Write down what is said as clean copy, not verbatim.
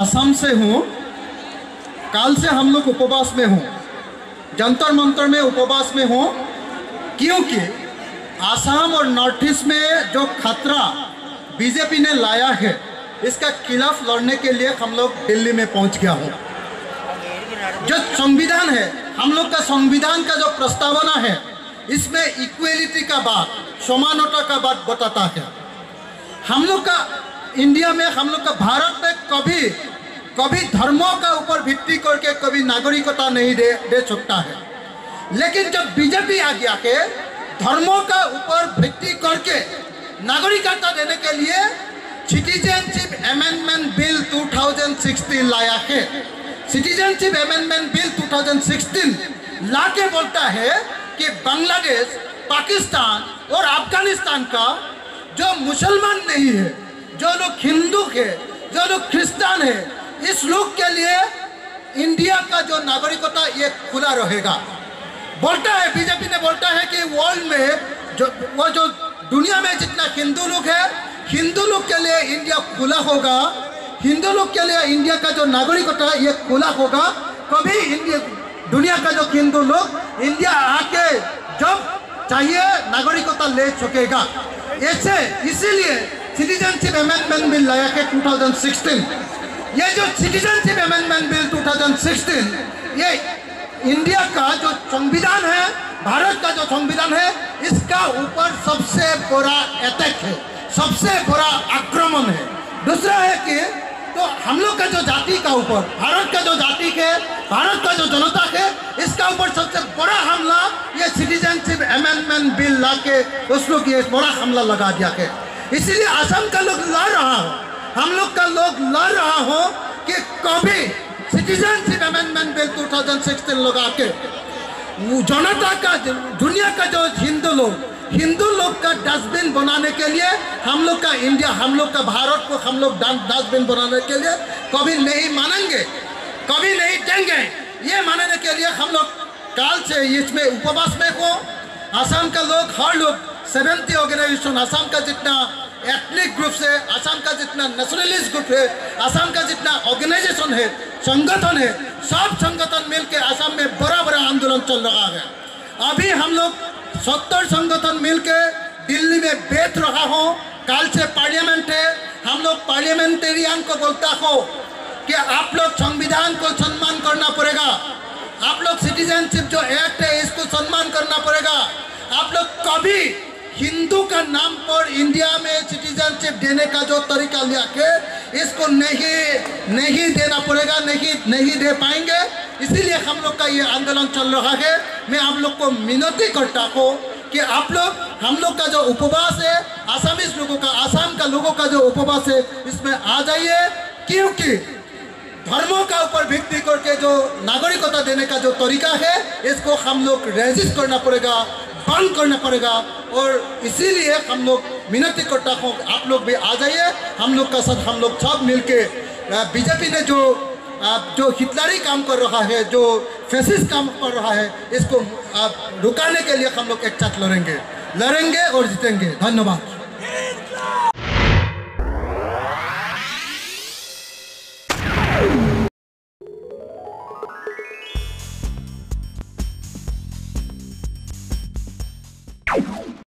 असम से हूँ। कल से हम लोग उपवास में हूँ, जंतर मंतर में उपवास में हूँ, क्योंकि आसाम और नॉर्थ ईस्ट में जो खतरा बीजेपी ने लाया है इसका खिलाफ लड़ने के लिए हम लोग दिल्ली में पहुँच गया हूँ। जो संविधान है, हम लोग का संविधान का जो प्रस्तावना है, इसमें इक्वेलिटी का बात, समानता का बात बताता है। हम लोग का इंडिया में, हम लोग का भारत में कभी धर्मों का ऊपर भित्ति करके कभी नागरिकता नहीं दे सकता है। लेकिन जब बीजेपी आ गया के धर्मों का ऊपर भित्ति करके नागरिकता देने के लिए सिटीजनशिप अमेंडमेंट बिल 2016 लाया है। सिटीजनशिप अमेंडमेंट बिल 2016 लाके बोलता है कि बांग्लादेश, पाकिस्तान और अफगानिस्तान का जो मुसलमान नहीं है, जो लोग हिंदू है, जो लोग क्रिश्चियन है, इस लोग के लिए इंडिया का जो नागरिकता ये खुला रहेगा। बोलता है, बीजेपी ने बोलता है कि वर्ल्ड में जो दुनिया में जितना हिंदू लोग है, हिंदू लोग के लिए इंडिया खुला होगा। हिंदू लोग के लिए इंडिया का जो नागरिकता ये खुला होगा। कभी इंडिया, दुनिया का जो हिंदू लोग इंडिया आके जब चाहिए नागरिकता ले सकेगा। ऐसे इसीलिए सिटीजनशिप अमेंडमेंट बिल लाया है 2016। ये जो सिटीजनशिप अमेंडमेंट बिल 2016 ये इंडिया का जो संविधान है, भारत का जो संविधान है, इसका ऊपर सबसे बड़ा अटैक है, सबसे बड़ा आक्रमण है। दूसरा है कि तो हम लोग का जो जाति का ऊपर, भारत का जो जाति है, भारत का जो जनता है, इसका ऊपर सबसे बड़ा हमला ये सिटीजनशिप अमेंडमेंट बिल ला के उस लोग ये बड़ा हमला लगा दिया है। इसीलिए असम का लोग लड़ रहा हो, हम लोग का लोग लड़ रहा हो कि कभी सिटीजनशिप अमेंडमेंट बिल 2016 लगा के जनता का, दुनिया का जो हिंदू लोग का डस्टबिन बनाने के लिए हम लोग का इंडिया, हम लोग का भारत को हम लोग डस्टबिन बनाने के लिए कभी नहीं मानेंगे, कभी नहीं देंगे। ये मानने के लिए हम लोग काल से इसमें उपवास में हो। असम का लोग, हर लोग 70 ऑर्गेनाइजेशन, असम का जितना एथनिक ग्रुप है, असम का जितना नेशनलिस्ट ग्रुप है, असम का जितना ऑर्गेनाइजेशन है, संगठन है, सब संगठन मिलकर असम में बड़ा बड़ा आंदोलन चल रहा है। अभी हम लोग 70 संगठन मिलकर दिल्ली में बैठ रहा हो। कल से पार्लियामेंट है, हम लोग पार्लियामेंटेरियन को बोलता हो कि आप लोग संविधान को सम्मान करना पड़ेगा, आप लोग सिटीजनशिप जो एक्ट है इसको सम्मान करना पड़ेगा। आप लोग कभी हिंदू का नाम पर इंडिया में सिटीजनशिप देने का जो तरीका लिया है, इसको नहीं देना पड़ेगा, नहीं दे पाएंगे। इसीलिए हम लोग का ये आंदोलन चल रहा है। मैं आप लोग को विनती करता हूँ कि आप लोग, हम लोग का जो उपवास है, आसामीज लोगों का, आसाम का लोगों का जो उपवास है, इसमें आ जाइए। क्योंकि धर्मों का ऊपर भित्ति करके जो नागरिकता देने का जो तरीका है, इसको हम लोग रेजिस्ट करना पड़ेगा, बंद करना पड़ेगा। और इसीलिए हम लोग विनती करता हूँ, आप लोग भी आ जाइए। हम लोग का साथ हम लोग सब मिलके बीजेपी ने जो हिटलरी काम कर रहा है, जो फैसिस्ट काम कर रहा है, इसको रुकाने के लिए हम लोग एक साथ लड़ेंगे और जीतेंगे। धन्यवाद।